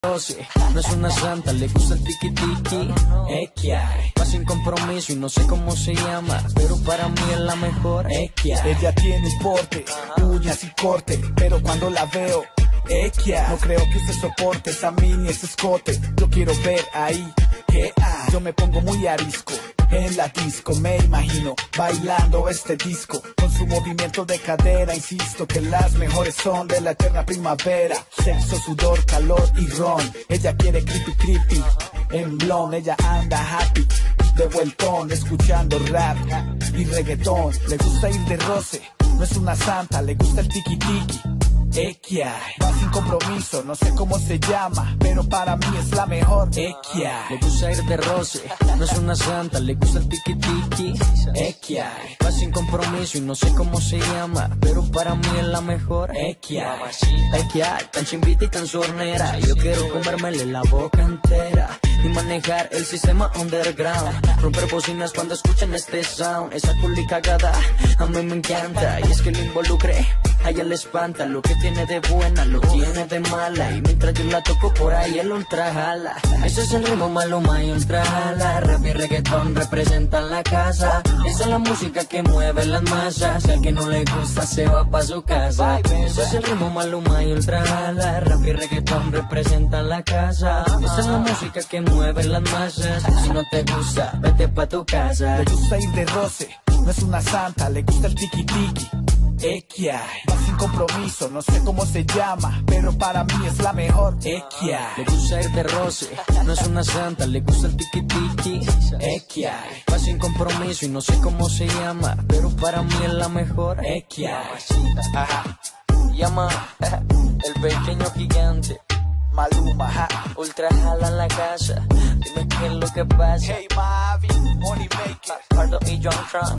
No es una santa, le gusta el tiki tiki. Va sin compromiso y no sé cómo se llama, pero para mí es la mejor. Ella tiene porte, uñas y corte, pero cuando la veo, no creo que usted soporte esa mini, ese escote. Yo quiero ver ahí, yo me pongo muy arisco. En la disco me imagino bailando este disco, con su movimiento de cadera. Insisto que las mejores son de la eterna primavera. Sexo, sudor, calor y ron. Ella quiere creepy creepy, en blon. Ella anda happy, de vueltón, escuchando rap y reggaetón. Le gusta ir de roce, no es una santa, le gusta el tiki tiki. Va sin compromiso, no sé cómo se llama, pero para mí es la mejor. Le gusta ir de roce, no es una santa, le gusta el tiki tiki. Va sin compromiso y no sé cómo se llama, pero para mí es la mejor. Tan chimbita y tan sornera, yo quiero comérmele la boca entera y manejar el sistema underground, romper bocinas cuando escuchan este sound. Esa culi cagada a mí me encanta, y es que lo involucre, a ella le espanta. Lo que tiene de buena lo tiene de mala, y mientras yo la toco por ahí el ultra jala. Ese es el ritmo Maluma y ultra jala. Rap y reggaetón representan la casa, esa es la música que mueve las masas. Si al que no le gusta se va pa' su casa. Ese es el ritmo Maluma y ultra jala. Rap y reggaetón representan la casa, esa es la música que mueve las masas. Si no te gusta, vete pa' tu casa. Le gusta ir de roce, no es una santa, le gusta el tiki tiki. Va sin compromiso, no sé cómo se llama, pero para mí es la mejor. Le gusta ir de roce, no es una santa, le gusta el tiki tiki. Va sin compromiso y no sé cómo se llama, pero para mí es la mejor. Llama el pequeño gigante Maluma, ultra jala en la casa. Dime qué es lo que pasa. Hey Mavi, Money Maker, Pardo y John Tron.